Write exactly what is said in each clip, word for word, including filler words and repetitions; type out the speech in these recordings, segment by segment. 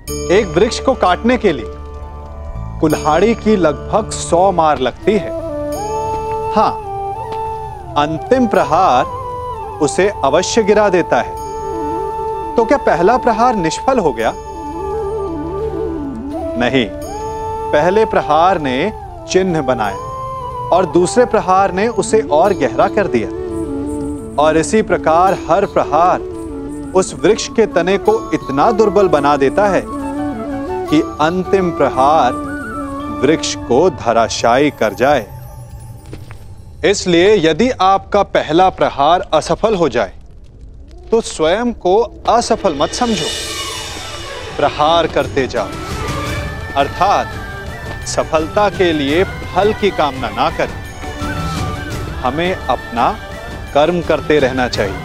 एक वृक्ष को काटने के लिए कुल्हाड़ी की लगभग सौ मार लगती है। हाँ, अंतिम प्रहार उसे अवश्य गिरा देता है। तो क्या पहला प्रहार निष्फल हो गया? नहीं, पहले प्रहार ने चिन्ह बनाया और दूसरे प्रहार ने उसे और गहरा कर दिया। और इसी प्रकार हर प्रहार उस वृक्ष के तने को इतना दुर्बल बना देता है कि अंतिम प्रहार वृक्ष को धराशायी कर जाए। इसलिए यदि आपका पहला प्रहार असफल हो जाए तो स्वयं को असफल मत समझो, प्रहार करते जाओ। अर्थात सफलता के लिए फल की कामना ना करें। हमें अपना कर्म करते रहना चाहिए।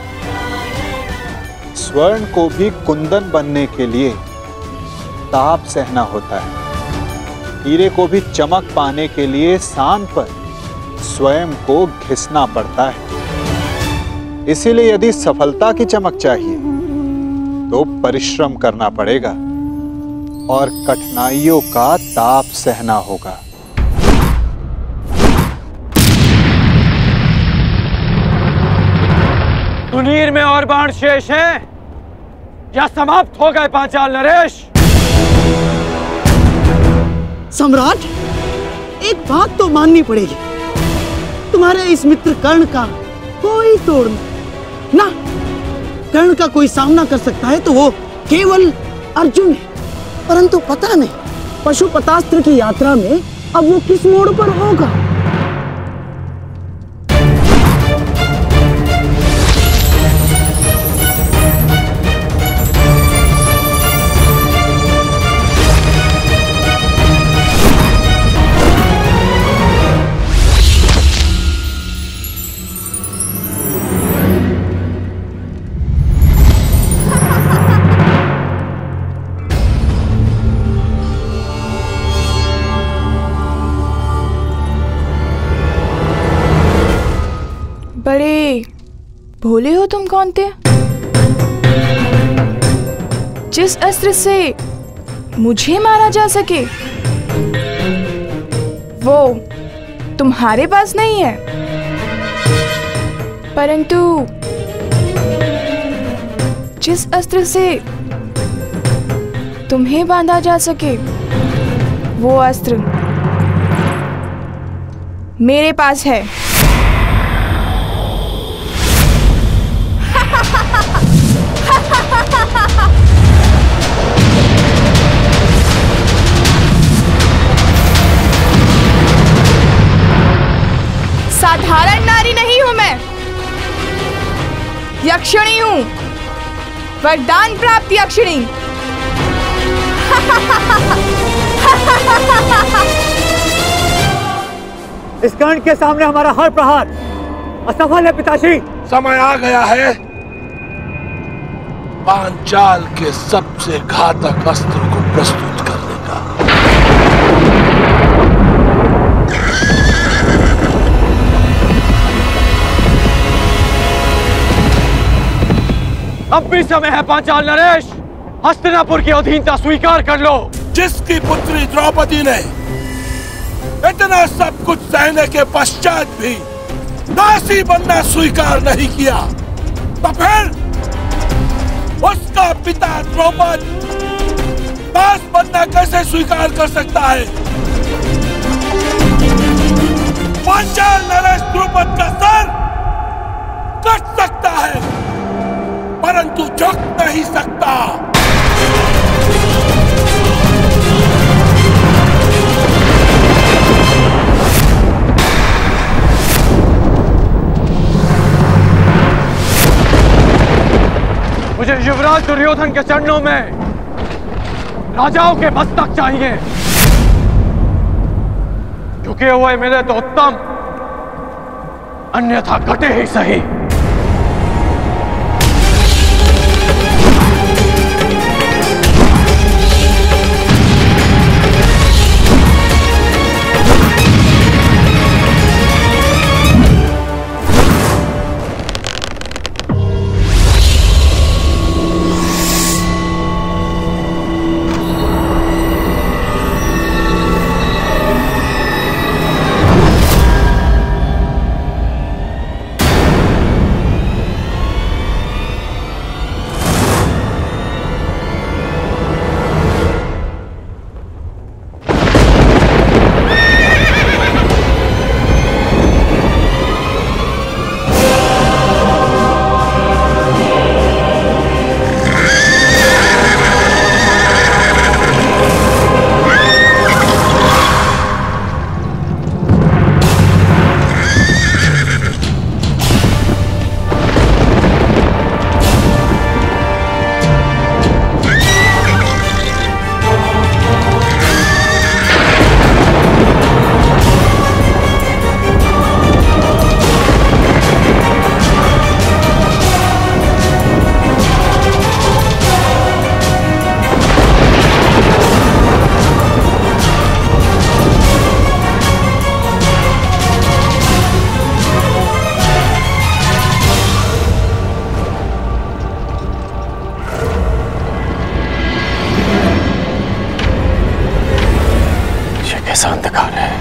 स्वर्ण को भी कुंदन बनने के लिए ताप सहना होता है। हीरे को भी चमक पाने के लिए सान पर स्वयं को घिसना पड़ता है। इसीलिए यदि सफलता की चमक चाहिए तो परिश्रम करना पड़ेगा और कठिनाइयों का ताप सहना होगा। तुनीर में और बाण शेष हैं या समाप्त हो गए पांचाल नरेश? सम्राट, एक बात तो माननी पड़ेगी, तुम्हारे इस मित्र कर्ण का कोई तोड़ नहीं ना। कर्ण का कोई सामना कर सकता है तो वो केवल अर्जुन है। परंतु पता नहीं पशुपतास्त्र की यात्रा में अब वो किस मोड़ पर होगा। बड़े भोले हो तुम कौनते। जिस अस्त्र से मुझे मारा जा सके वो तुम्हारे पास नहीं है, परंतु जिस अस्त्र से तुम्हें बांधा जा सके वो अस्त्र मेरे पास है। साधारण नारी नहीं हूं मैं, यक्षिणी हूं, वरदान प्राप्त यक्षिणी। इस कर्ण के सामने हमारा हर प्रहार असफल है पिताश्री। समय आ गया है पांचाल के सबसे घातक अस्त्र को प्रस्तुत करने का। अब भी समय है पांचाल नरेश, हस्तिनापुर की अधीनता स्वीकार कर लो। जिसकी पुत्री द्रौपदी ने इतना सब कुछ सहने के पश्चात भी दासी बनना स्वीकार नहीं किया, तो फिर उसका पिता द्रौपद दास बनना कैसे स्वीकार कर सकता है? पांचाल नरेश द्रौपद का सर कट सकता है परंतु झुक नहीं सकता। मुझे युवराज दुर्योधन के चरणों में राजाओं के मस्तक चाहिए, झुके हुए मिले तो उत्तम, अन्यथा कटे ही सही। कैसा अंधकार है,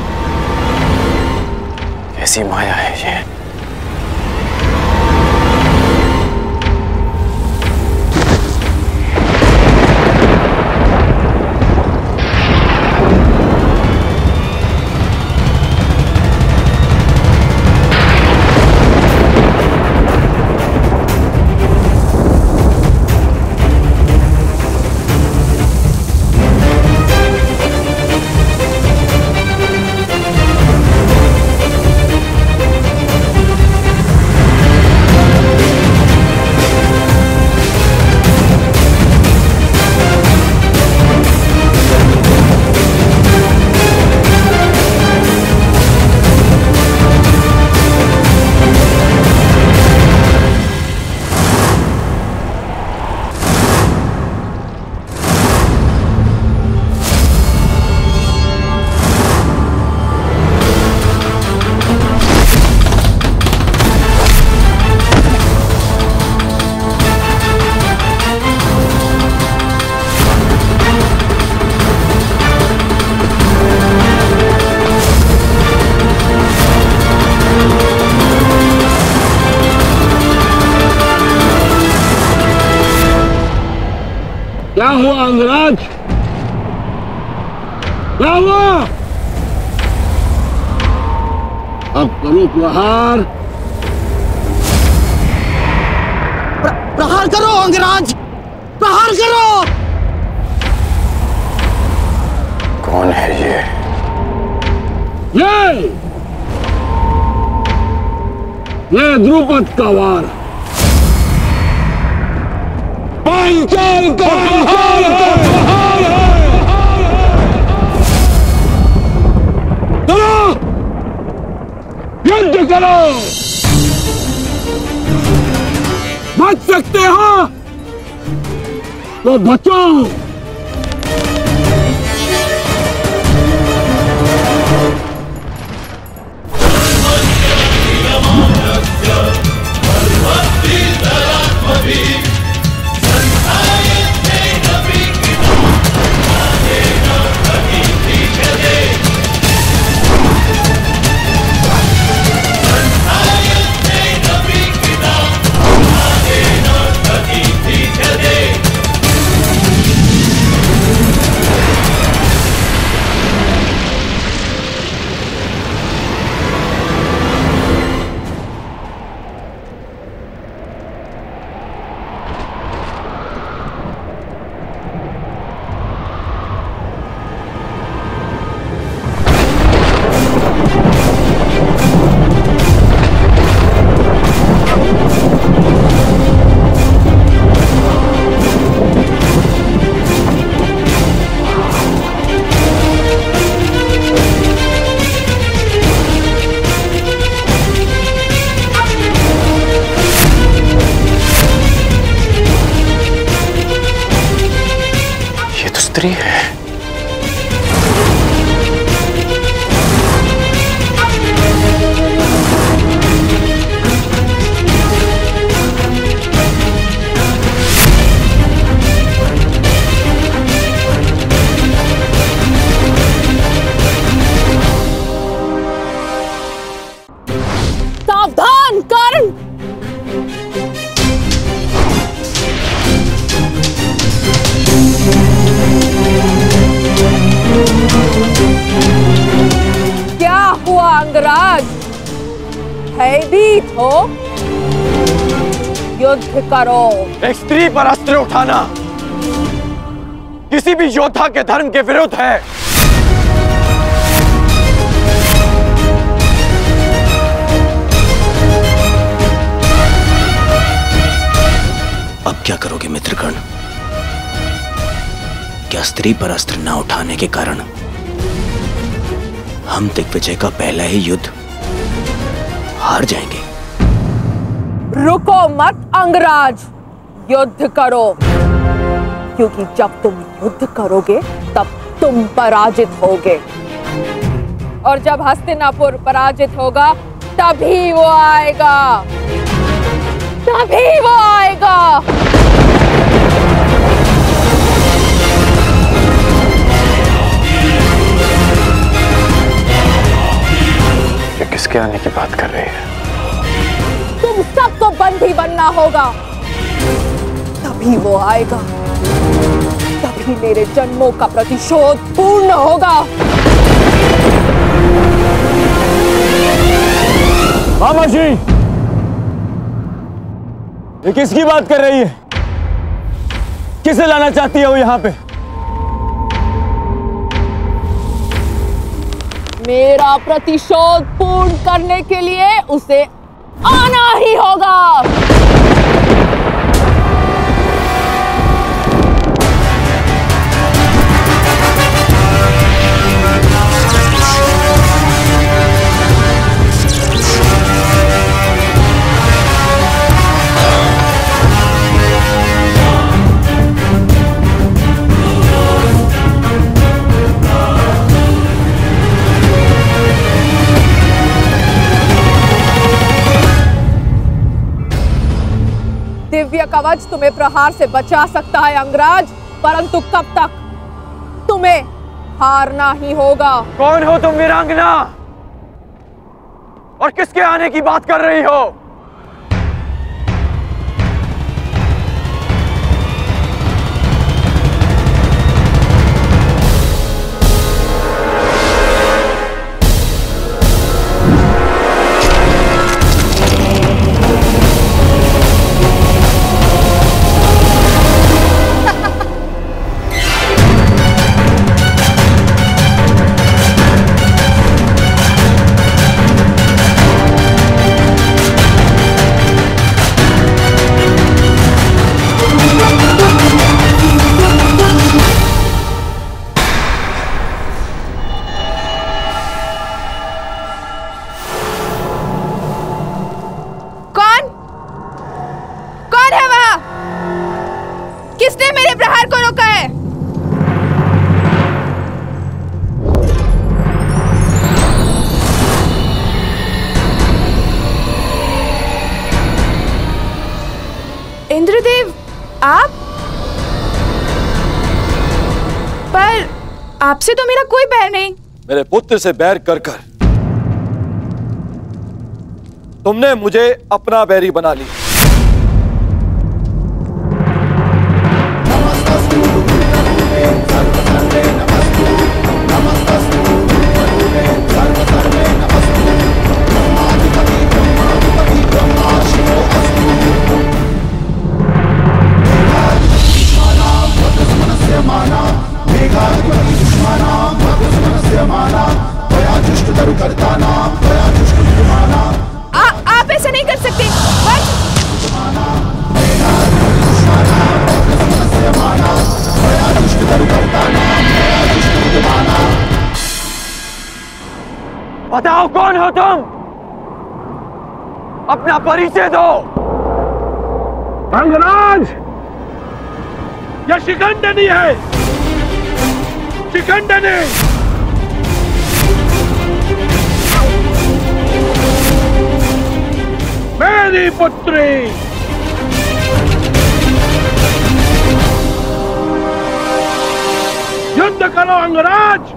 कैसी माया है ये। क्या हुआ अंगराज? क्या हुआ? अब करो प्रहार। प्र, प्रहार करो अंगराज, प्रहार करो। कौन है ये? ये ये द्रुपद का वार। पांचाल का प्रहार है। चलो युद्ध करो। बच सकते हो तो बचो। स्त्री है। सावधान कर्ण। क्या हुआ अंगराज? भयभीत हो? युद्ध करो। एक स्त्री पर अस्त्र उठाना किसी भी योद्धा के धर्म के विरुद्ध है। अब क्या करोगे मित्रकर्ण? क्या स्त्री पर अस्त्र न उठाने के कारण हम दिग्विजय का पहला ही युद्ध हार जाएंगे? रुको मत अंगराज, युद्ध करो, क्योंकि जब तुम युद्ध करोगे तब तुम पराजित होगे, और जब हस्तिनापुर पराजित होगा तभी वो आएगा, तभी वो आएगा। किसके आने की बात कर रही है? तुम सबको बंदी बनना होगा, तभी वो आएगा, तभी मेरे जन्मों का प्रतिशोध पूर्ण होगा। मामा जी, ये किसकी बात कर रही है? किसे लाना चाहती है वो यहाँ पे? मेरा प्रतिशोध पूर्ण करने के लिए उसे आना ही होगा। दिव्य कवच तुम्हें प्रहार से बचा सकता है अंगराज, परंतु कब तक? तुम्हें हारना ही होगा। कौन हो तुम वीरांगना? और किसके आने की बात कर रही हो? किसने मेरे प्रहार को रोका है? इंद्रदेव, आप? पर आपसे तो मेरा कोई बैर नहीं। मेरे पुत्र से बैर कर कर तुमने मुझे अपना बैरी बना लिया। आ, आप ऐसा नहीं कर सकते। बताओ कौन हो तुम? अपना परिचय दो। अंगराज, यह शिखंडनी है, शिखंडनी। मेरी पुत्री। युद्ध करो अंगराज,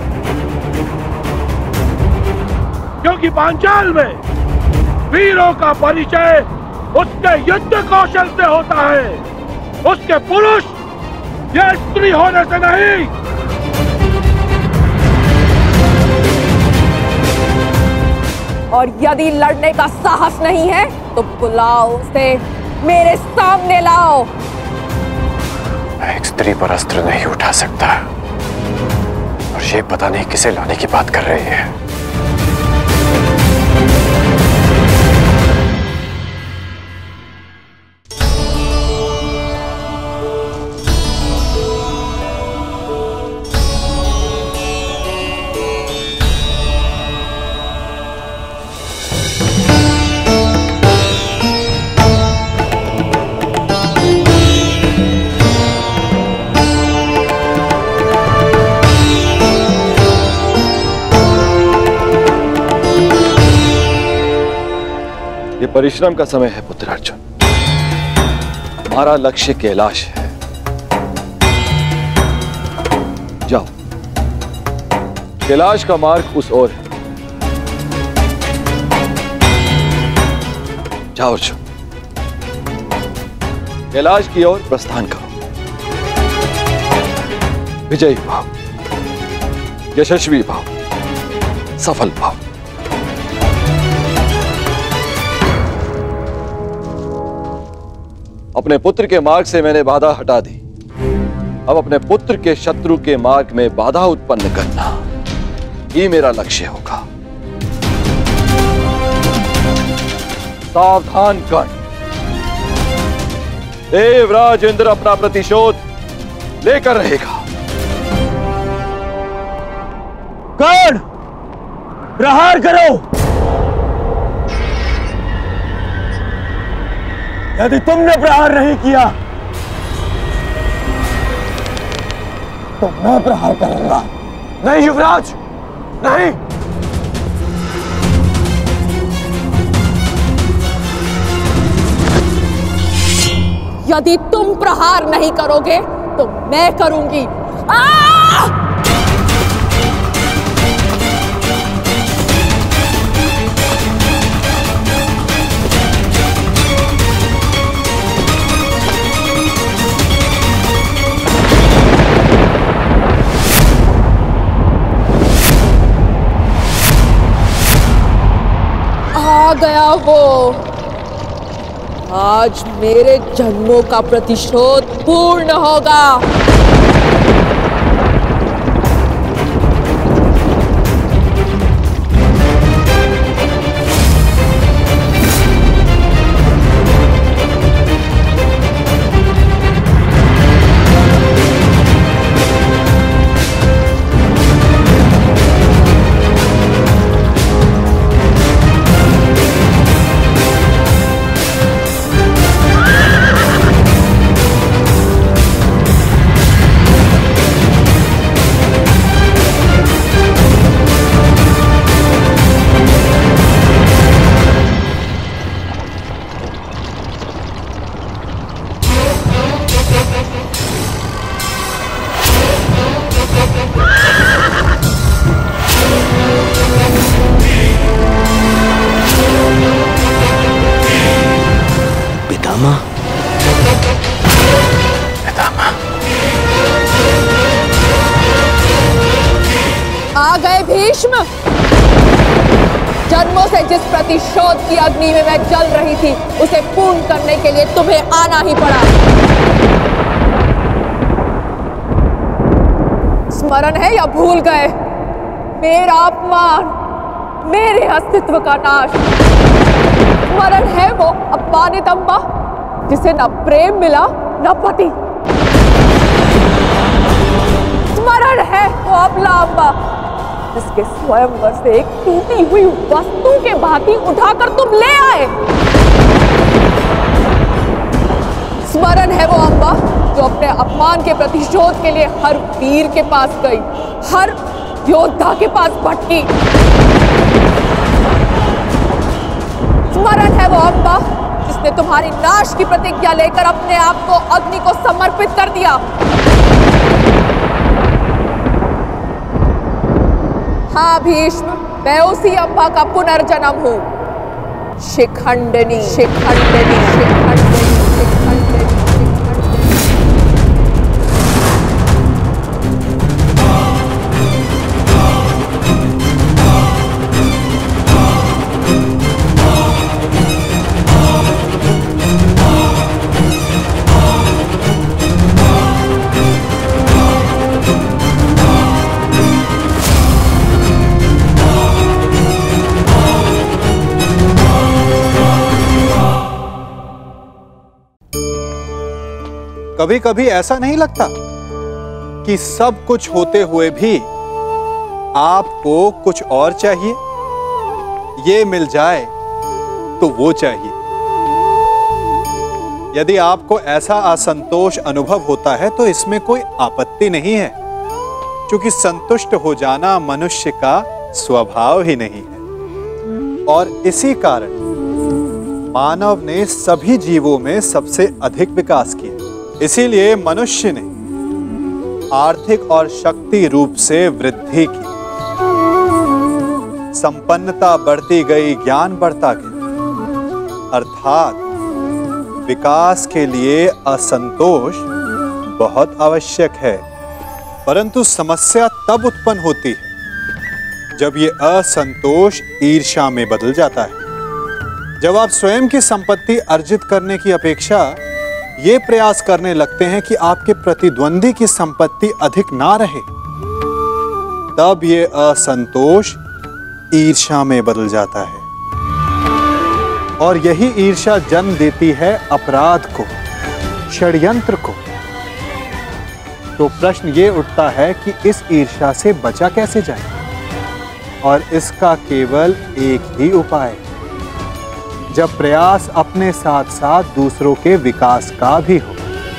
क्योंकि पांचाल में वीरों का परिचय उसके युद्ध कौशल से होता है, उसके पुरुष या स्त्री होने से नहीं। और यदि लड़ने का साहस नहीं है तो बुलाओ उसे, मेरे सामने लाओ। मैं एक स्त्री पर अस्त्र नहीं उठा सकता, और ये पता नहीं किसे लाने की बात कर रही है। ये परिश्रम का समय है पुत्र अर्जुन। हमारा लक्ष्य कैलाश है। जाओ, कैलाश का मार्ग उस ओर है। जाओ अर्जुन, कैलाश की ओर प्रस्थान करो। विजयी भाव, यशस्वी भाव, सफल भाव। अपने पुत्र के मार्ग से मैंने बाधा हटा दी, अब अपने पुत्र के शत्रु के मार्ग में बाधा उत्पन्न करना ही मेरा लक्ष्य होगा। सावधान कर्ण, देवराज इंद्र अपना प्रतिशोध लेकर रहेगा। कर्ण, प्रहार करो। यदि तुमने प्रहार नहीं किया तो मैं प्रहार करूंगा। नहीं युवराज, नहीं। यदि तुम प्रहार नहीं करोगे तो मैं करूंगी। आ! आ गया वो। आज मेरे जन्मों का प्रतिशोध पूर्ण होगा। आ गए भीष्म। जन्मों से जिस प्रतिशोध की अग्नि में मैं जल रही थी उसे पूर्ण करने के लिए तुम्हें आना ही पड़ा। स्मरण है या भूल गए? मेरा अपमान, मेरे अस्तित्व का नाश। स्मरण है वो अपमानित अम्बा जिसे न प्रेम मिला न पति। स्मरण है वो अबला अम्बा जिसके स्वयंवर से एक टूटी हुई वस्तु के भांति उठाकर तुम ले आए। स्मरण है वो अम्बा जो अपने अपमान के प्रतिशोध के लिए हर वीर के पास गई, हर योद्धा के पास भटकी। स्मरण है वो अम्बा जिसने तुम्हारी नाश की प्रतिज्ञा लेकर अपने आप को अग्नि को समर्पित कर दिया। हाँ भीष्म, मैं उसी अम्बा का पुनर्जन्म हूँ। शिखंडिनी, शिखंडिनी, शिखंडिनी, शिखंडिनी, शिखंडिनी। कभी कभी ऐसा नहीं लगता कि सब कुछ होते हुए भी आपको कुछ और चाहिए? ये मिल जाए तो वो चाहिए। यदि आपको ऐसा असंतोष अनुभव होता है तो इसमें कोई आपत्ति नहीं है, क्योंकि संतुष्ट हो जाना मनुष्य का स्वभाव ही नहीं है। और इसी कारण मानव ने सभी जीवों में सबसे अधिक विकास किया। इसीलिए मनुष्य ने आर्थिक और शक्ति रूप से वृद्धि की, संपन्नता बढ़ती गई, ज्ञान बढ़ता गया, अर्थात विकास के लिए असंतोष बहुत आवश्यक है, परंतु समस्या तब उत्पन्न होती है जब ये असंतोष ईर्ष्या में बदल जाता है। जब आप स्वयं की संपत्ति अर्जित करने की अपेक्षा ये प्रयास करने लगते हैं कि आपके प्रतिद्वंदी की संपत्ति अधिक ना रहे, तब ये असंतोष ईर्ष्या में बदल जाता है और यही ईर्ष्या जन्म देती है अपराध को, षड्यंत्र को। तो प्रश्न ये उठता है कि इस ईर्ष्या से बचा कैसे जाए, और इसका केवल एक ही उपाय, जब प्रयास अपने साथ साथ दूसरों के विकास का भी हो,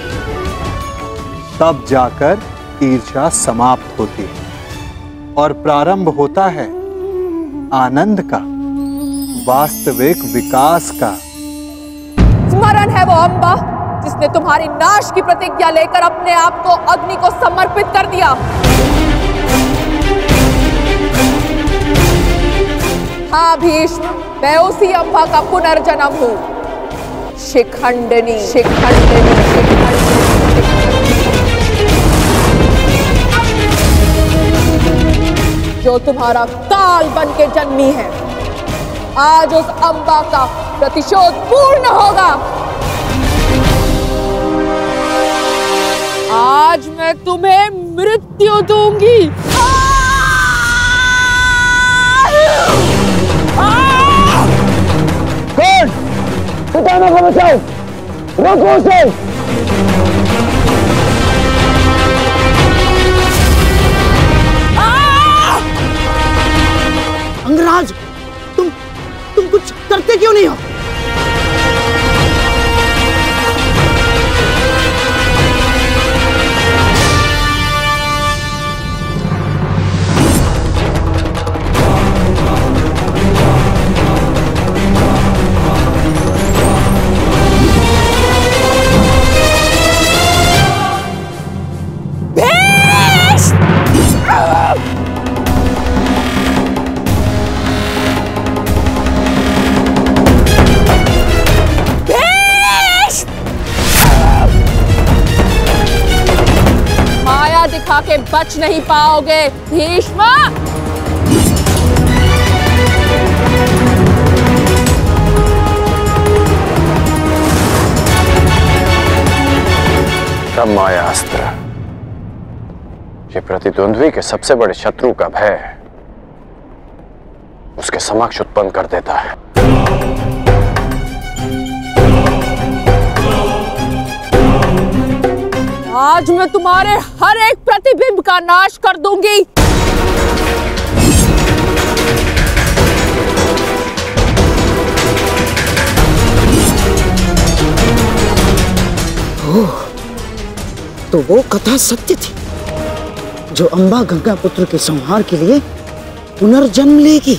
तब जाकर ईर्ष्या समाप्त होती है और प्रारंभ होता है आनंद का, वास्तविक विकास का। स्मरण है वो अम्बा जिसने तुम्हारी नाश की प्रतिज्ञा लेकर अपने आप को अग्नि को समर्पित कर दिया। हाँ भीष्म, मैं उसी अम्बा का पुनर्जन्म हूँ, शिखंडिनी शिखंडिनी शिखंडिनी। जो तुम्हारा काल बन के जन्मी है, आज उस अम्बा का प्रतिशोध पूर्ण होगा। आज मैं तुम्हें मृत्यु दूंगी। कौन? पितामह को बचाओ, रोको उसे। अंगराज, तुम तुम कुछ करते क्यों नहीं हो? दिखा के बच नहीं पाओगे भीष्म। तब माया अस्त्र ये प्रतिद्वंद्वी के सबसे बड़े शत्रु का भय उसके समक्ष उत्पन्न कर देता है। आज मैं तुम्हारे हर एक प्रतिबिंब का नाश कर दूंगी। ओह, तो वो कथा सत्य थी जो अम्बा गंगा पुत्र के संहार के लिए पुनर्जन्म लेगी।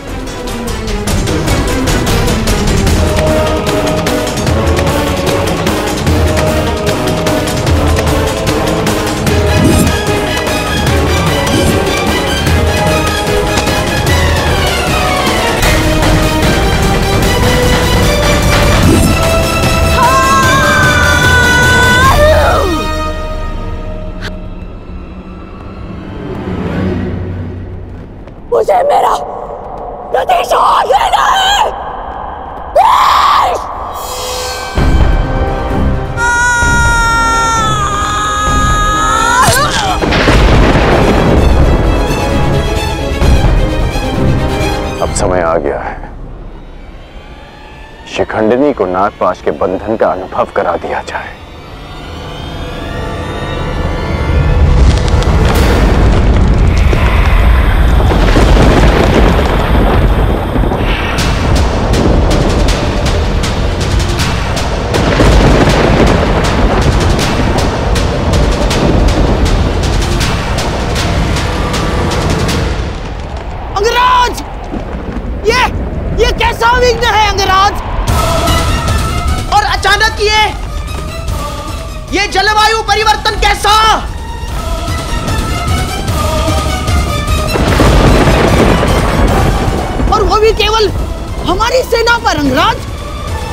मुझे मेरा प्रतिशोध लेना है। अब समय आ गया है, शिखंडिनी को नागपाश के बंधन का अनुभव करा दिया जाए। विघ्न है अंगराज, और अचानक ये ये जलवायु परिवर्तन कैसा? और वो भी केवल हमारी सेना पर अंगराज।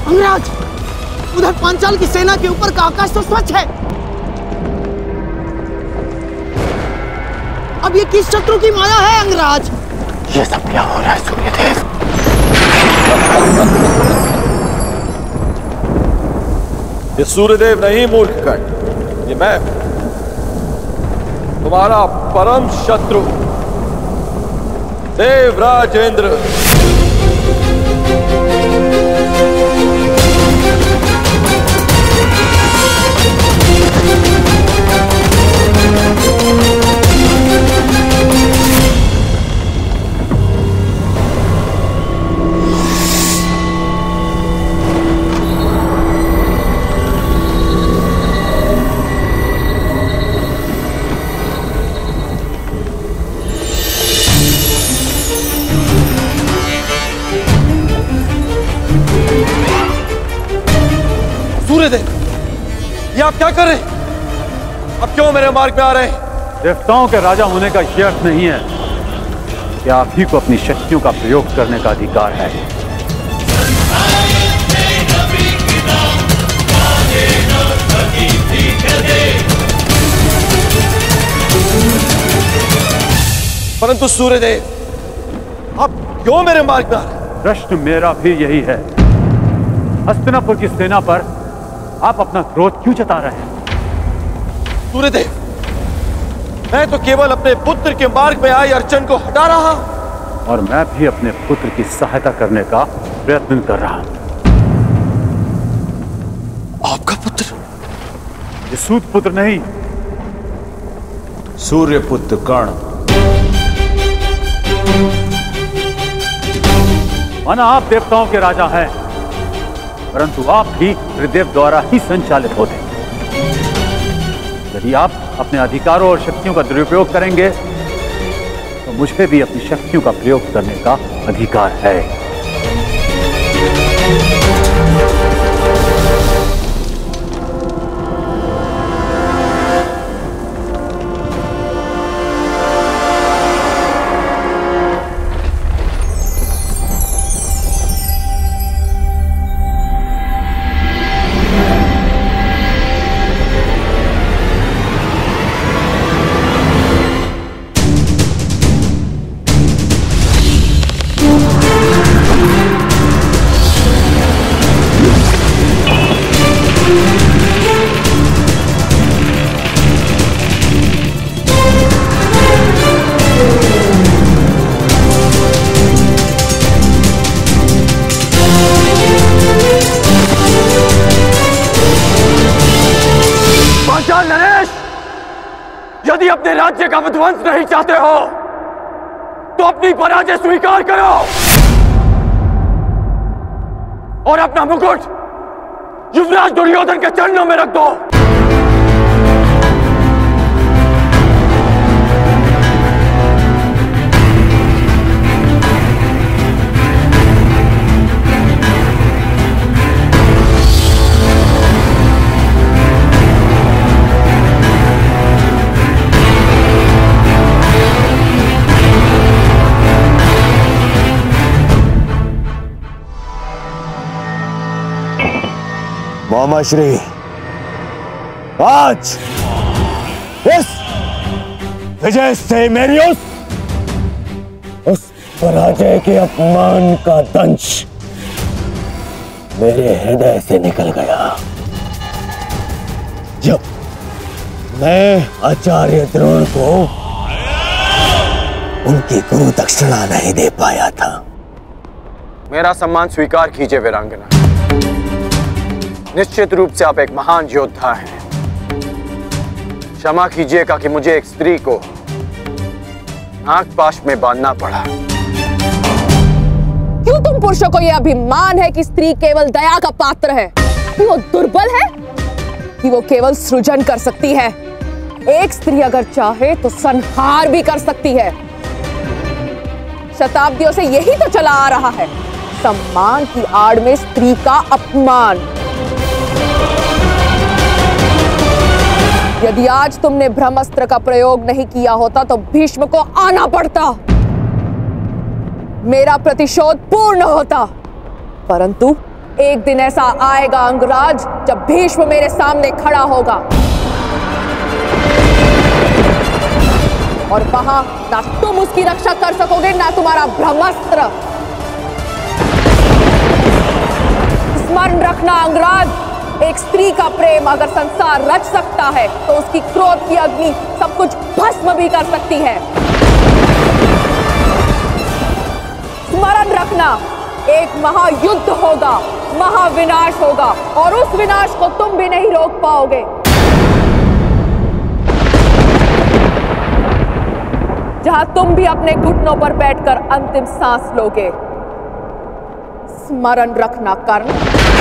अंगराज, उधर पांचाल की सेना के ऊपर का आकाश तो स्वच्छ है। अब ये किस शत्रु की माया है अंगराज? ये सब क्या हो रहा है सूर्यदेव? ये सूर्यदेव नहीं मूर्ख कर्ण, ये मैं, तुम्हारा परम शत्रु देवराज इंद्र। सूर्यदेव, ये आप क्या कर रहे हैं? अब क्यों मेरे मार्ग में आ रहे हैं? देवताओं के राजा होने का यह अर्थ नहीं है कि आप ही को अपनी शक्तियों का प्रयोग करने का अधिकार है। परंतु सूर्यदेव, आप क्यों मेरे मार्ग में आ रहे हैं? प्रश्न मेरा भी यही है। हस्तिनापुर की सेना पर आप अपना क्रोध क्यों जता रहे हैं? सूर्यदेव, मैं तो केवल अपने पुत्र के मार्ग में आई अड़चन को हटा रहा, और मैं भी अपने पुत्र की सहायता करने का प्रयत्न कर रहा हूं। आपका पुत्र? ये सूत पुत्र नहीं, सूर्यपुत्र कर्ण। माना आप देवताओं के राजा हैं, परंतु आप भी त्रिदेव द्वारा ही संचालित होते हैं। यदि आप अपने अधिकारों और शक्तियों का दुरुपयोग करेंगे तो मुझे भी अपनी शक्तियों का प्रयोग करने का अधिकार है। यदि अपने राज्य का विध्वंस नहीं चाहते हो तो अपनी पराजय स्वीकार करो और अपना मुकुट युवराज दुर्योधन के चरणों में रख दो। मामा श्री, आज इस विजय से मेरी उस उस पराजय के अपमान का दंश मेरे हृदय से निकल गया, जब मैं आचार्य द्रोण को उनकी गुरु दक्षिणा नहीं दे पाया था। मेरा सम्मान स्वीकार कीजिए वीरांगना। निश्चित रूप से आप एक महान योद्धा हैं। क्षमा कीजिएगा कि मुझे एक स्त्री को नागपाश में बांधना पड़ा। क्यों तुम पुरुषों को यह अभिमान है कि स्त्री केवल दया का पात्र है, कि वो दुर्बल है, कि वो केवल सृजन कर सकती है? एक स्त्री अगर चाहे तो संहार भी कर सकती है। शताब्दियों से यही तो चला आ रहा है, सम्मान की आड़ में स्त्री का अपमान। यदि आज तुमने ब्रह्मास्त्र का प्रयोग नहीं किया होता तो भीष्म को आना पड़ता, मेरा प्रतिशोध पूर्ण होता। परंतु एक दिन ऐसा आएगा अंगराज जब भीष्म मेरे सामने खड़ा होगा और वहां ना तुम उसकी रक्षा कर सकोगे ना तुम्हारा ब्रह्मास्त्र। स्मरण रखना अंगराज, एक स्त्री का प्रेम अगर संसार रच सकता है तो उसकी क्रोध की अग्नि सब कुछ भस्म भी कर सकती है। स्मरण रखना, एक महायुद्ध होगा, महाविनाश होगा और उस विनाश को तुम भी नहीं रोक पाओगे। जहां तुम भी अपने घुटनों पर बैठकर अंतिम सांस लोगे। स्मरण रखना कर्ण।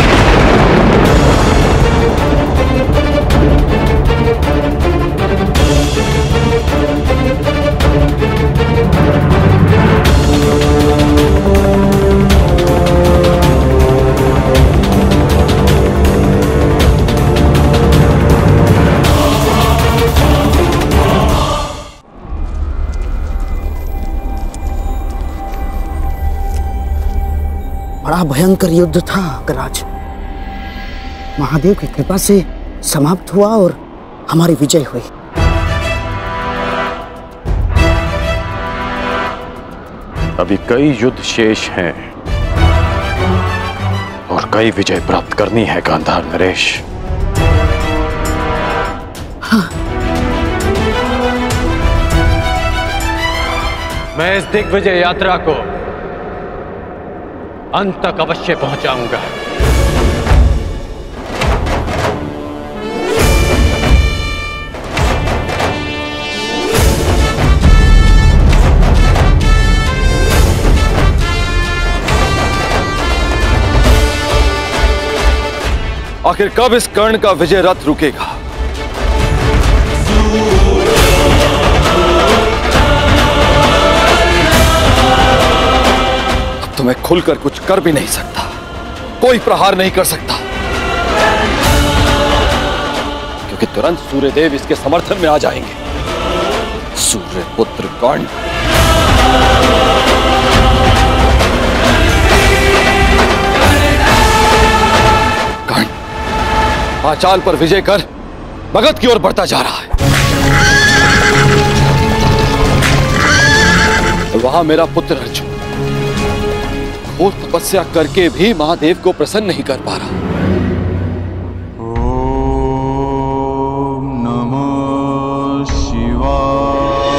बड़ा भयंकर युद्ध था अंगराज। महादेव की कृपा से समाप्त हुआ और हमारी विजय हुई। अभी कई युद्ध शेष हैं और कई विजय प्राप्त करनी है गांधार नरेश। हाँ। मैं इस दिग्विजय यात्रा को अंत तक अवश्य पहुंचाऊंगा। आखिर कब इस कर्ण का विजय रथ रुकेगा? तो मैं खुलकर कुछ कर भी नहीं सकता, कोई प्रहार नहीं कर सकता, क्योंकि तुरंत सूर्यदेव इसके समर्थन में आ जाएंगे। सूर्य पुत्र कर्ण, कर्ण पांचाल पर विजय कर मगध की ओर बढ़ता जा रहा है। वहां मेरा पुत्र अर्जुन और तपस्या करके भी महादेव को प्रसन्न नहीं कर पा रहा। ओम नमः शिवाय।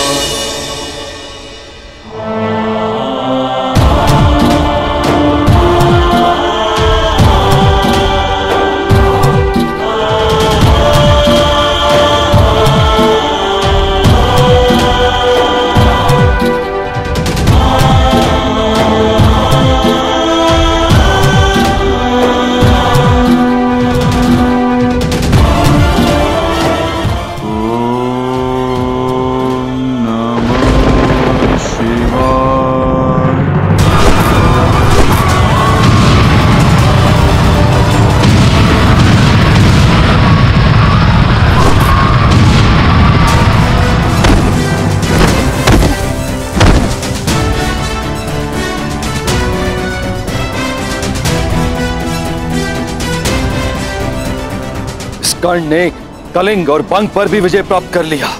कर्ण ने कलिंग और बंग पर भी विजय प्राप्त कर लिया।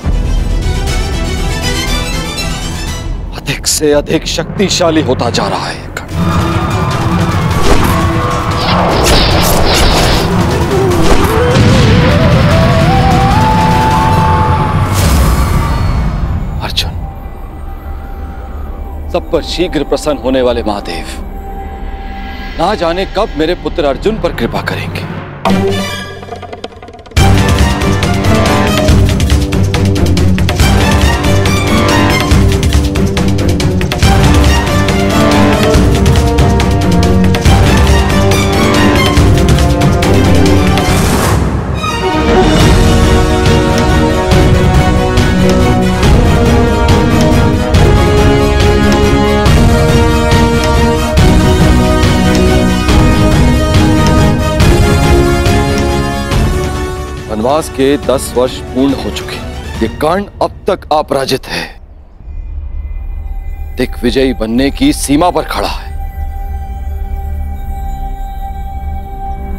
अधिक से अधिक शक्तिशाली होता जा रहा है कर्ण। अर्जुन, सब पर शीघ्र प्रसन्न होने वाले महादेव ना जाने कब मेरे पुत्र अर्जुन पर कृपा करेंगे। वनवास के दस वर्ष पूर्ण हो चुके। ये कर्ण अब तक अपराजित है, दिग्विजयी बनने की सीमा पर खड़ा है।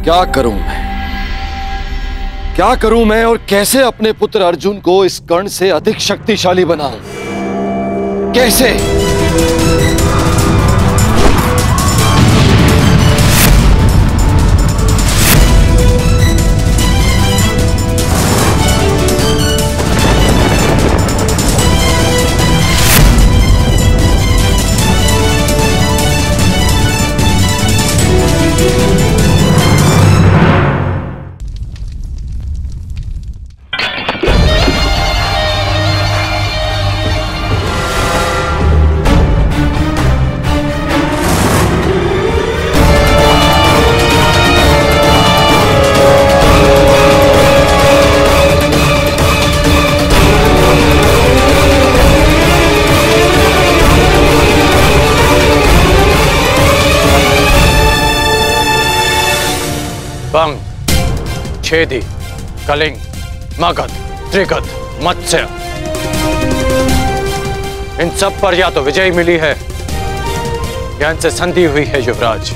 क्या करूं मैं, क्या करूं मैं और कैसे अपने पुत्र अर्जुन को इस कर्ण से अधिक शक्तिशाली बनाऊं? कैसे? बंग, छेदी, कलिंग, मगध, त्रिगध, मत्स्य, इन सब पर या तो विजय मिली है या इनसे संधि हुई है युवराज।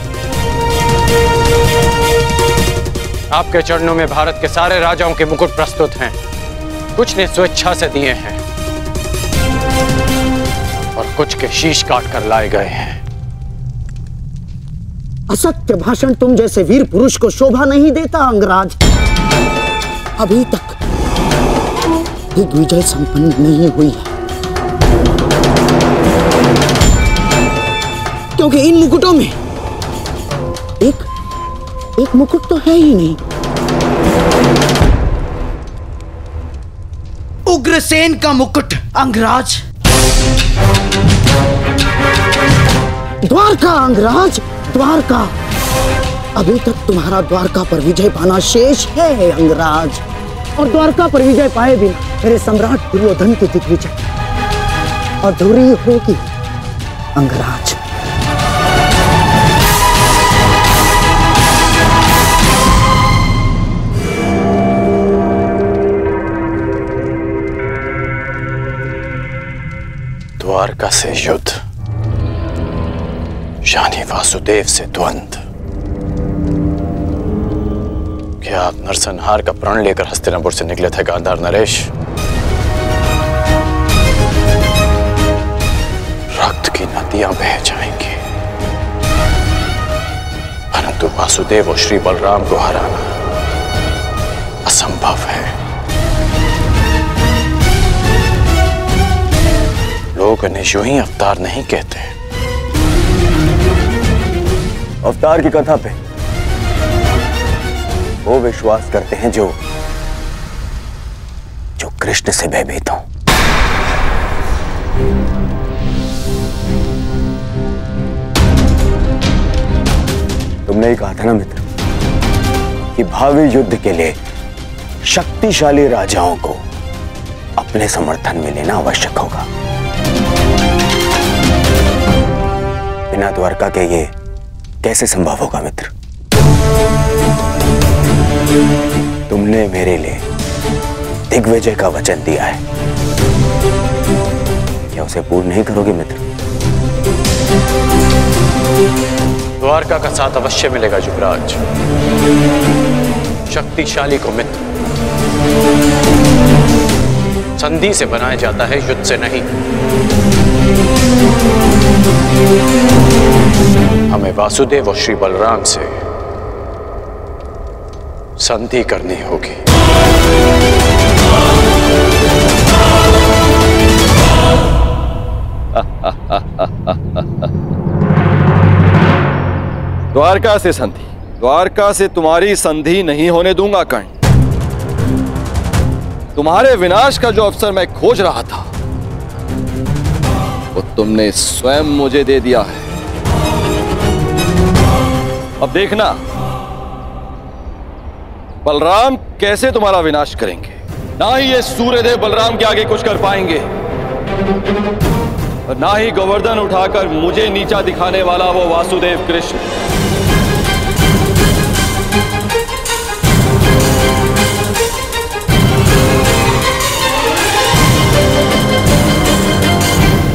आपके चरणों में भारत के सारे राजाओं के मुकुट प्रस्तुत हैं। कुछ ने स्वेच्छा से दिए हैं और कुछ के शीश काट कर लाए गए हैं। असत्य भाषण तुम जैसे वीर पुरुष को शोभा नहीं देता अंगराज। अभी तक दिग्विजय संपन्न नहीं हुई है, क्योंकि इन मुकुटों में एक एक मुकुट तो है ही नहीं। उग्रसेन का मुकुट अंगराज, द्वारका अंगराज, द्वारका। अभी तक तुम्हारा द्वारका पर विजय पाना शेष है अंगराज, और द्वारका पर विजय पाए बिना मेरे सम्राट दुर्योधन की दिग्विजय अधूरी होगी अंगराज। द्वारका से युद्ध यानी वासुदेव से द्वंद्व। क्या आप नरसंहार का प्रण लेकर हस्तिनापुर से निकले थे गांधार नरेश? रक्त की नदियां बह जाएंगी, परंतु वासुदेव और श्री बलराम को हराना असंभव है। लोग इन्हें यूं ही अवतार नहीं कहते। अवतार की कथा पे वो विश्वास करते हैं जो जो कृष्ण से भयभीत हो। तुमने ही कहा था ना मित्र कि भावी युद्ध के लिए शक्तिशाली राजाओं को अपने समर्थन में लेना आवश्यक होगा। बिना द्वारका के ये कैसे संभव होगा मित्र? तुमने मेरे लिए दिग्विजय का वचन दिया है, क्या उसे पूर्ण नहीं करोगे मित्र? द्वारका का साथ अवश्य मिलेगा युवराज। शक्तिशाली को मित्र संधि से बनाया जाता है, युद्ध से नहीं। हमें वासुदेव और श्री बलराम से संधि करनी होगी। द्वारका से संधि? द्वारका से तुम्हारी संधि नहीं होने दूंगा कर्ण। तुम्हारे विनाश का जो अवसर मैं खोज रहा था वो तुमने स्वयं मुझे दे दिया है। अब देखना बलराम कैसे तुम्हारा विनाश करेंगे। ना ही ये सूर्यदेव बलराम के आगे कुछ कर पाएंगे और ना ही गोवर्धन उठाकर मुझे नीचा दिखाने वाला वो वासुदेव कृष्ण।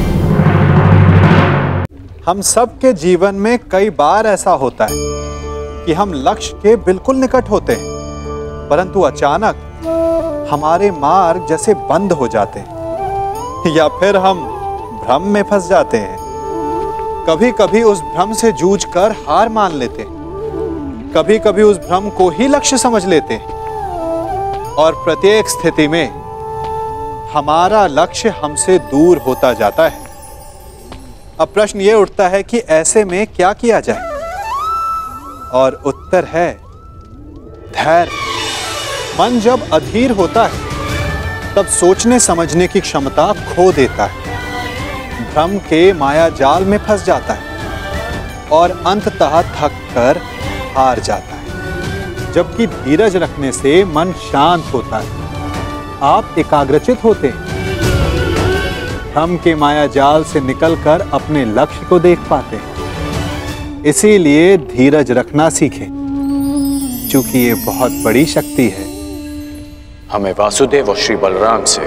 हम सब के जीवन में कई बार ऐसा होता है कि हम लक्ष्य के बिल्कुल निकट होते हैं, परंतु अचानक हमारे मार्ग जैसे बंद हो जाते हैं या फिर हम भ्रम में फंस जाते हैं। कभी कभी उस भ्रम से जूझकर हार मान लेते हैं, कभी कभी उस भ्रम को ही लक्ष्य समझ लेते हैं, और प्रत्येक स्थिति में हमारा लक्ष्य हमसे दूर होता जाता है। अब प्रश्न यह उठता है कि ऐसे में क्या किया जाए, और उत्तर है धैर्य। मन जब अधीर होता है तब सोचने समझने की क्षमता खो देता है, भ्रम के माया जाल में फंस जाता है और अंततः थक कर हार जाता है। जबकि धीरज रखने से मन शांत होता है, आप एकाग्रचित होते हैं, भ्रम के माया जाल से निकलकर अपने लक्ष्य को देख पाते हैं। इसीलिए धीरज रखना सीखें, क्योंकि ये बहुत बड़ी शक्ति है। हमें वासुदेव और श्री बलराम से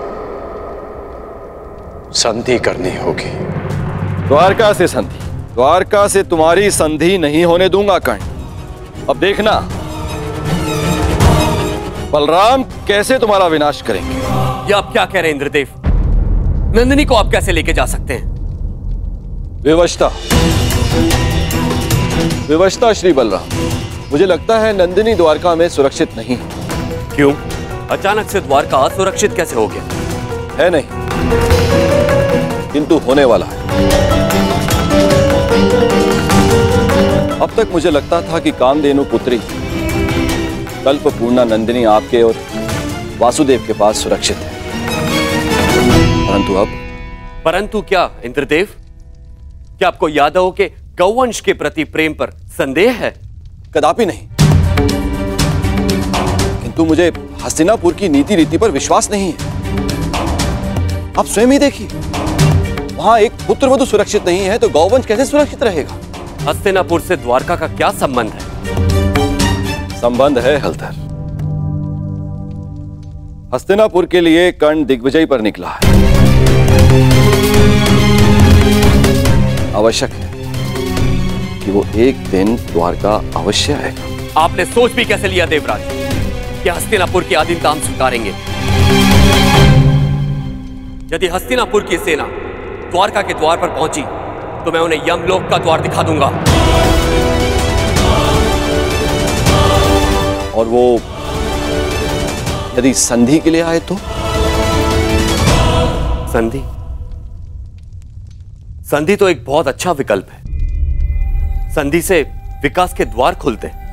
संधि करनी होगी। द्वारका से संधि? द्वारका से तुम्हारी संधि नहीं होने दूंगा कर्ण। अब देखना बलराम कैसे तुम्हारा विनाश करेंगे। ये आप क्या कह रहे हैं इंद्रदेव? नंदिनी को आप कैसे लेके जा सकते हैं? विवशता विवशता श्री बलराम, मुझे लगता है नंदिनी द्वारका में सुरक्षित नहीं है। क्यों? अचानक से द्वारका असुरक्षित कैसे हो गया? है नहीं, किंतु होने वाला है। अब तक मुझे लगता था कि कामधेनु पुत्री कल्पपूर्णा नंदिनी आपके और वासुदेव के पास सुरक्षित है, परंतु अब परंतु क्या इंद्रदेव? क्या आपको यादवों के गौवंश के प्रति प्रेम पर संदेह है? कदापि नहीं, किंतु मुझे हस्तिनापुर की नीति रीति पर विश्वास नहीं है। आप स्वयं ही देखिए, वहां एक पुत्र वधु सुरक्षित नहीं है तो गौवंश कैसे सुरक्षित रहेगा? हस्तिनापुर से द्वारका का क्या संबंध है? संबंध है हलधर। हस्तिनापुर के लिए कर्ण दिग्विजय पर निकला है। आवश्यक है कि वो एक दिन द्वारका अवश्य आएगा। आपने सोच भी कैसे लिया देवराज कि हस्तिनापुर की अधीनता हम स्वीकारेंगे? यदि हस्तिनापुर की सेना द्वारका के द्वार पर पहुंची तो मैं उन्हें यमलोक का द्वार दिखा दूंगा। और वो यदि संधि के लिए आए तो? संधि संधि तो एक बहुत अच्छा विकल्प है। संधि से विकास के द्वार खुलते हैं।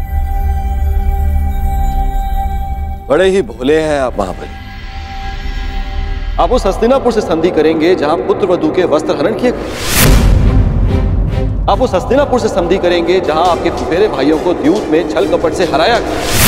बड़े ही भोले हैं आप महाबली। आप उस हस्तिनापुर से संधि करेंगे जहां पुत्र वधू के वस्त्र हरण किए गए। आप उस हस्तिनापुर से संधि करेंगे जहां आपके फुफेरे भाइयों को द्यूत में छल कपट से हराया गया।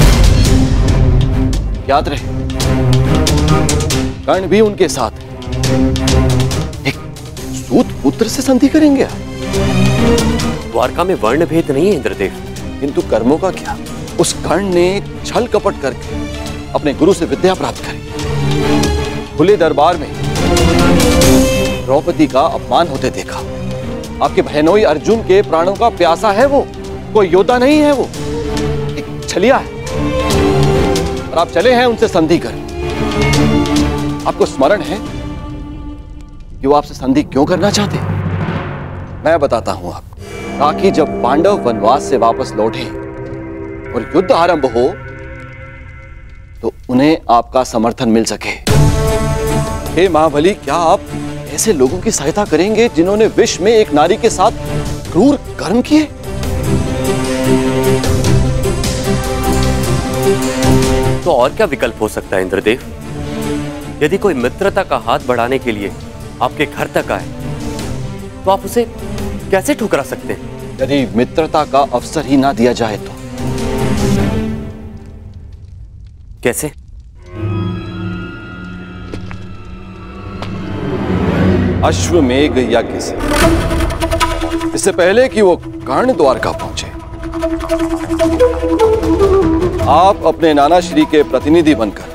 याद रहे, कर्ण भी उनके साथ है। एक सूत पुत्र से संधि करेंगे आप? द्वारका में वर्ण भेद नहीं है इंद्रदेव। किंतु कर्मों का क्या? उस कर्ण ने छल कपट करके अपने गुरु से विद्या प्राप्त करी। खुले दरबार में द्रौपदी का अपमान होते देखा। आपके बहनोई अर्जुन के प्राणों का प्यासा है वो, कोई योद्धा नहीं है वो, एक छलिया है। और आप चले हैं उनसे संधि कर। आपको स्मरण है कि वो आपसे संधि क्यों करना चाहते? मैं बताता हूं आपको, ताकि जब पांडव वनवास से वापस लौटे और युद्ध आरंभ हो तो उन्हें आपका समर्थन मिल सके। हे महाबली, क्या आप ऐसे लोगों की सहायता करेंगे जिन्होंने विश्व में एक नारी के साथ क्रूर कर्म किए? तो और क्या विकल्प हो सकता है इंद्रदेव? यदि कोई मित्रता का हाथ बढ़ाने के लिए आपके घर तक आए तो आप उसे कैसे ठुकरा सकते हैं? यदि मित्रता का अवसर ही ना दिया जाए तो? कैसे? अश्वमेघ यज्ञ से, इससे पहले कि वो कर्ण द्वारका पहुंचे, आप अपने नाना श्री के प्रतिनिधि बनकर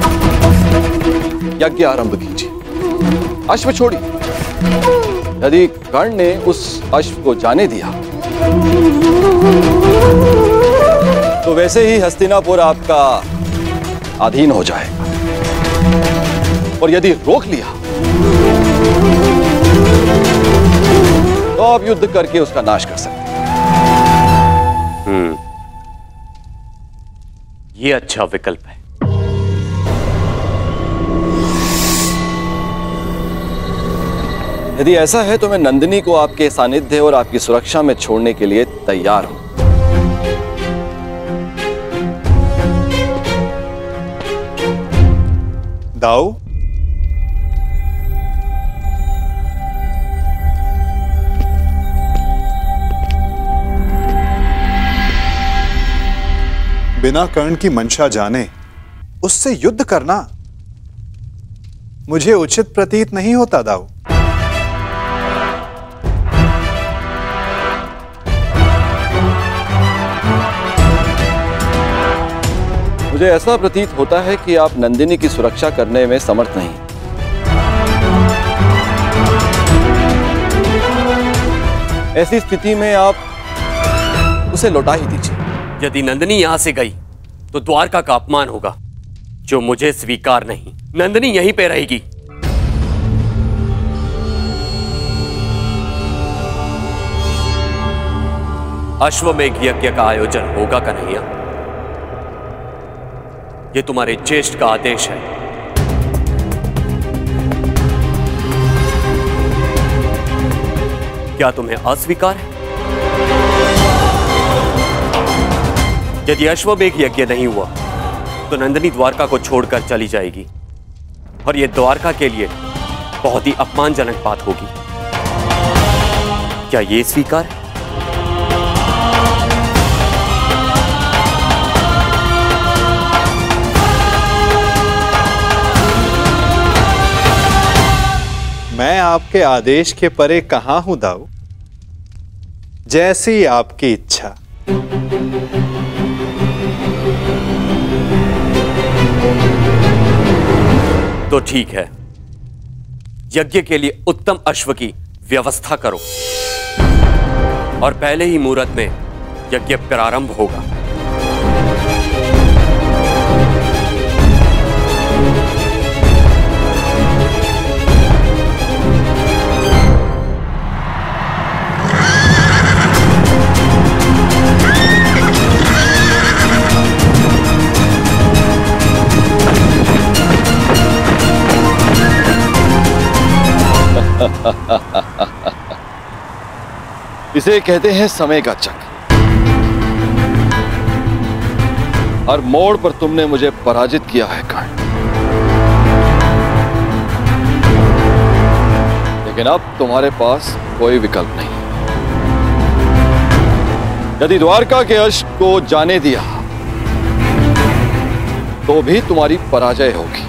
यज्ञ आरंभ कीजिए। अश्व छोड़िए। यदि कर्ण ने उस अश्व को जाने दिया तो वैसे ही हस्तिनापुर आपका अधीन हो जाएगा, और यदि रोक लिया तो आप युद्ध करके उसका नाश कर सकते हैं। हम्म, ये अच्छा विकल्प है। यदि ऐसा है तो मैं नंदिनी को आपके सानिध्य और आपकी सुरक्षा में छोड़ने के लिए तैयार हूं। दाऊ, बिना कर्ण की मंशा जाने उससे युद्ध करना मुझे उचित प्रतीत नहीं होता दाऊ। मुझे ऐसा प्रतीत होता है कि आप नंदिनी की सुरक्षा करने में समर्थ नहीं। ऐसी स्थिति में आप उसे लौटा ही दीजिए। यदि नंदिनी यहां से गई तो द्वारका का अपमान होगा, जो मुझे स्वीकार नहीं। नंदिनी यहीं पे रहेगी। अश्वमेघ यज्ञ का आयोजन होगा कन्हैया। ये तुम्हारे ज्येष्ठ का आदेश है। क्या तुम्हें अस्वीकार है? यदि अश्वमेघ यज्ञ नहीं हुआ तो नंदिनी द्वारका को छोड़कर चली जाएगी, और यह द्वारका के लिए बहुत ही अपमानजनक बात होगी। क्या यह स्वीकार है? मैं आपके आदेश के परे कहां हूं दाऊ। जैसी आपकी इच्छा। तो ठीक है, यज्ञ के लिए उत्तम अश्व की व्यवस्था करो, और पहले ही मुहूर्त में यज्ञ प्रारंभ होगा। इसे कहते हैं समय का चक्र। हर मोड़ पर तुमने मुझे पराजित किया है कर्ण, लेकिन अब तुम्हारे पास कोई विकल्प नहीं। यदि द्वारका के अश्व को जाने दिया तो भी तुम्हारी पराजय होगी,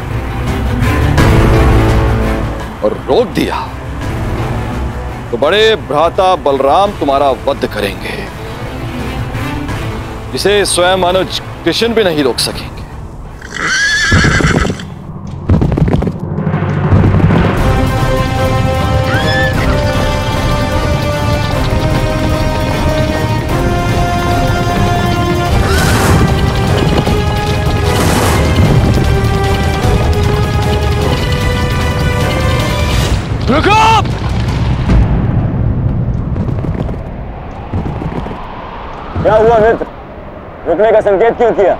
और रोक दिया तो बड़े भ्राता बलराम तुम्हारा वध करेंगे, जिसे स्वयं अनुज कृष्ण भी नहीं रोक सकेंगे। रुको! क्या हुआ मित्र? रुकने का संकेत क्यों किया?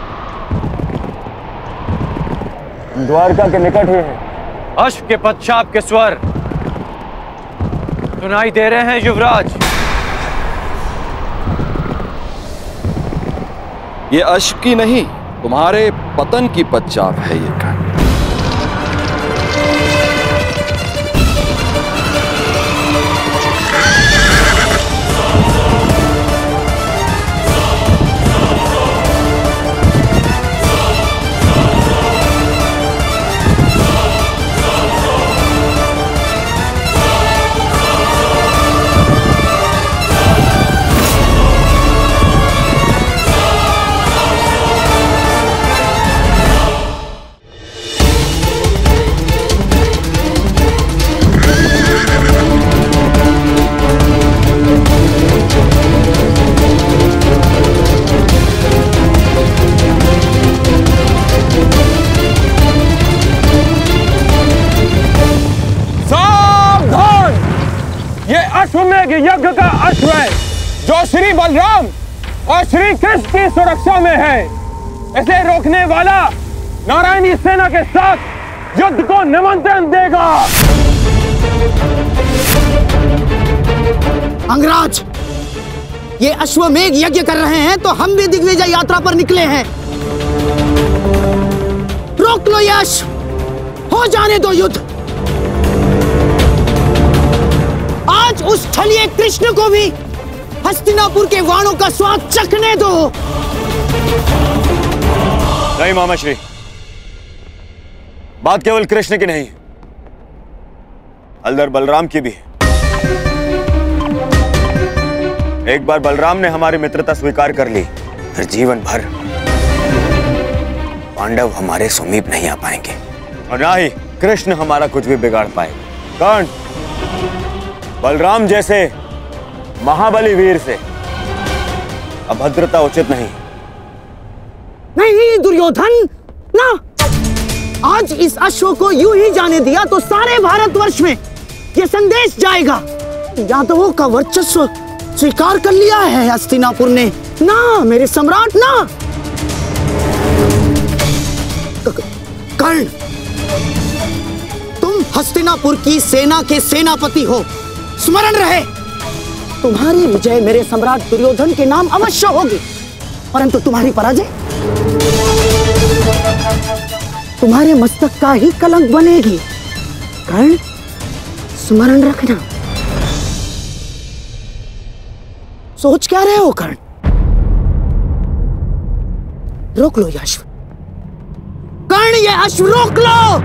द्वारका के निकट ही है। अश्व के पश्चात के स्वर सुनाई दे रहे हैं युवराज। ये अश्व की नहीं, तुम्हारे पतन की पश्चात है ये कर्ण। अश्वमेघ यज्ञ का अश्व है जो श्री बलराम और श्री कृष्ण की सुरक्षा में है। इसे रोकने वाला नारायणी सेना के साथ युद्ध को निमंत्रण देगा। अंगराज, ये अश्वमेघ यज्ञ कर रहे हैं तो हम भी दिग्विजय यात्रा पर निकले हैं। रोक लो ये अश्व, हो जाने दो युद्ध। आज उस छलिए कृष्ण को भी हस्तिनापुर के वाणों का स्वाद चखने दो। नहीं मामाश्री, बात केवल कृष्ण की नहीं, हलधर बलराम की भी है। एक बार बलराम ने हमारी मित्रता स्वीकार कर ली, फिर जीवन भर पांडव हमारे समीप नहीं आ पाएंगे और ना ही कृष्ण हमारा कुछ भी बिगाड़ पाए। कर्ण, बलराम जैसे महाबली वीर से अभद्रता उचित नहीं। नहीं दुर्योधन, ना। आज इस अश्व को यूं ही जाने दिया तो सारे भारतवर्ष में यह संदेश जाएगा, यादवों का वर्चस्व स्वीकार कर लिया है हस्तिनापुर ने। ना मेरे सम्राट, ना। कर्ण, तुम हस्तिनापुर की सेना के सेनापति हो, स्मरण रहे। तुम्हारी विजय मेरे सम्राट दुर्योधन के नाम अवश्य होगी, परंतु तुम्हारी पराजय तुम्हारे मस्तक का ही कलंक बनेगी। कर्ण, स्मरण रखना। सोच क्या रहे हो कर्ण? रोक लो ये अश्व। कर्ण, ये अश्व रोक लो।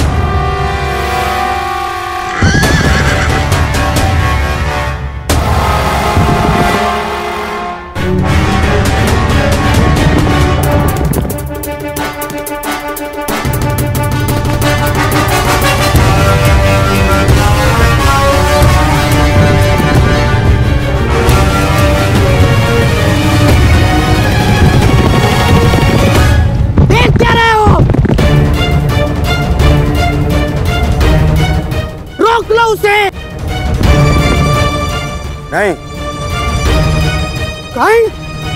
नहीं। कर्ण,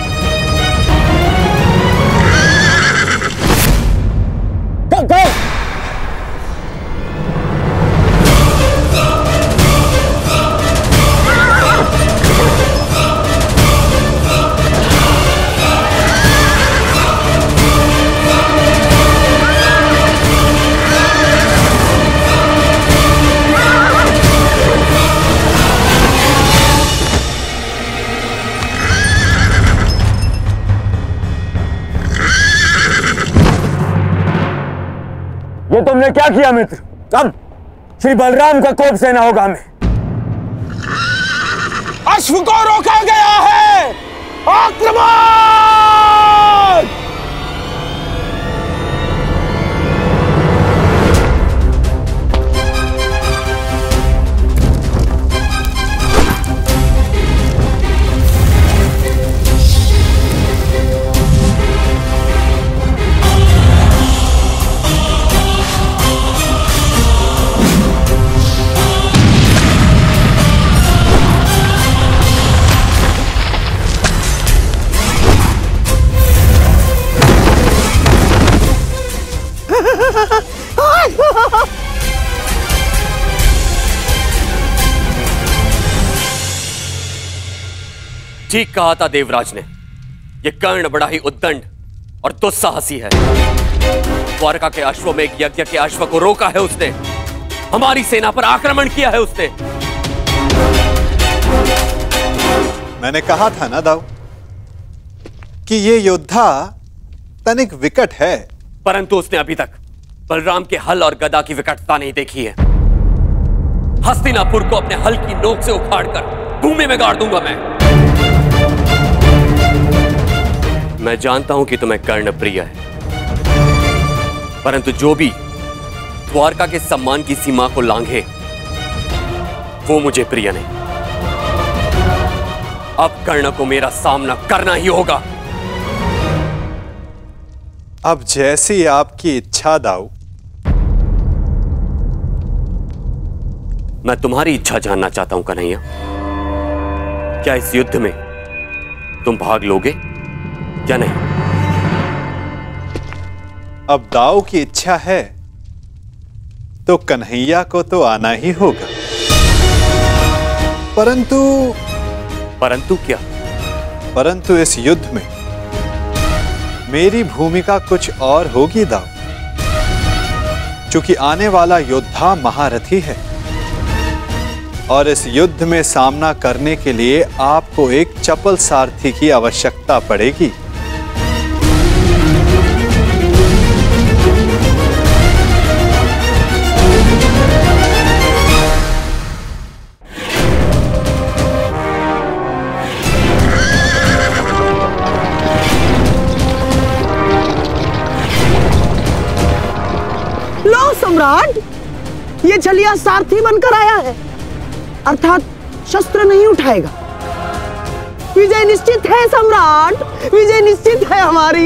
go, go! ये तुमने क्या किया मित्र? अब श्री बलराम का कोप सेना होगा हमें। अश्व को रोका गया है, आक्रमण! ठीक कहा था देवराज ने, यह कर्ण बड़ा ही उद्दंड और दुस्साहसी है। द्वारका के अश्वमेघ यज्ञ के अश्व को रोका है उसने, हमारी सेना पर आक्रमण किया है उसने। मैंने कहा था ना दाऊ कि ये योद्धा तनिक विकट है, परंतु उसने अभी तक बलराम के हल और गदा की विकटता नहीं देखी है। हस्तिनापुर को अपने हल की नोक से उखाड़कर भूमि में गाड़ दूंगा मैं। मैं जानता हूं कि तुम्हें कर्ण प्रिय है, परंतु जो भी द्वारका के सम्मान की सीमा को लांघे वो मुझे प्रिय नहीं। अब कर्ण को मेरा सामना करना ही होगा। अब जैसी आपकी इच्छा दाऊ। मैं तुम्हारी इच्छा जानना चाहता हूं कन्हैया। क्या इस युद्ध में तुम भाग लोगे या नहीं? अब दाऊ की इच्छा है तो कन्हैया को तो आना ही होगा। परंतु परंतु क्या? परंतु इस युद्ध में मेरी भूमिका कुछ और होगी दाऊ, क्योंकि आने वाला योद्धा महारथी है और इस युद्ध में सामना करने के लिए आपको एक चपल सारथी की आवश्यकता पड़ेगी। लो सम्राट, ये छलिया सारथी बनकर आया है, अर्थात शस्त्र नहीं उठाएगा। विजय निश्चित है सम्राट, विजय निश्चित है हमारी।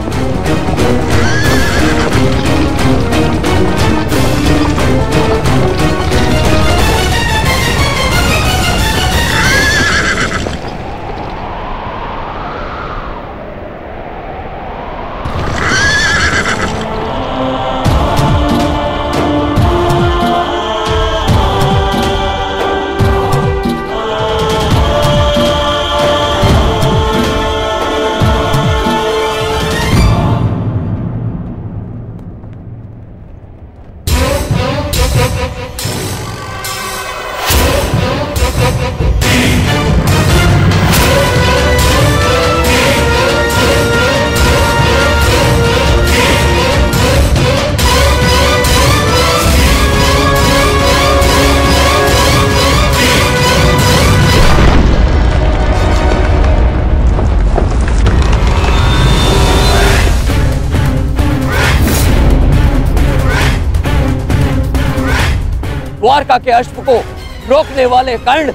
द्वारका के अश्व को रोकने वाले कर्ण,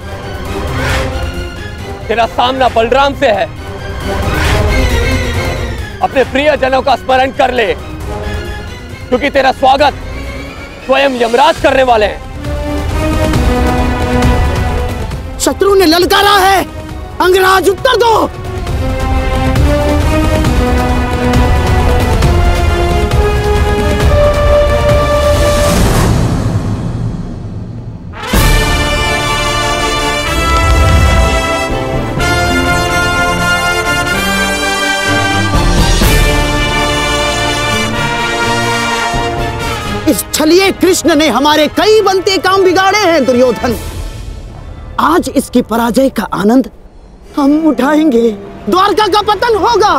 तेरा सामना बलराम से है। अपने प्रियजनों का स्मरण कर ले, क्योंकि तेरा स्वागत स्वयं यमराज करने वाले हैं। शत्रु ने ललकारा है, अंगराज उत्तर दो। इस छलिए कृष्ण ने हमारे कई बनते काम बिगाड़े हैं दुर्योधन। आज इसकी पराजय का आनंद हम उठाएंगे, द्वारका का पतन होगा।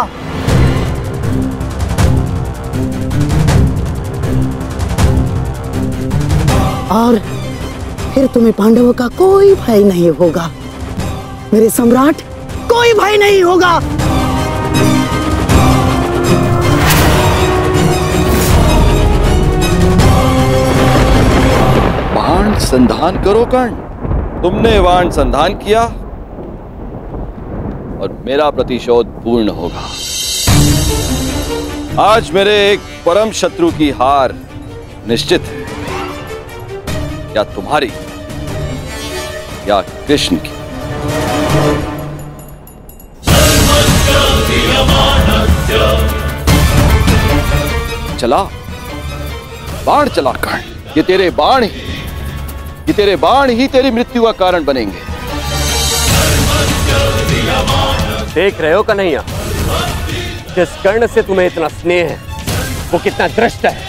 और फिर तुम्हें पांडवों का कोई भय नहीं होगा, मेरे सम्राट, कोई भय नहीं होगा। वाण संधान करो कर्ण, तुमने वाण संधान किया और मेरा प्रतिशोध पूर्ण होगा। आज मेरे एक परम शत्रु की हार निश्चित है, या तुम्हारी या कृष्ण की। चला बाण चला कर्ण, ये तेरे बाण ही ये तेरे बाण ही तेरी मृत्यु का कारण बनेंगे। देख रहे हो कन्हैया, जिस कर्ण से तुम्हें इतना स्नेह है वो कितना दृष्ट है।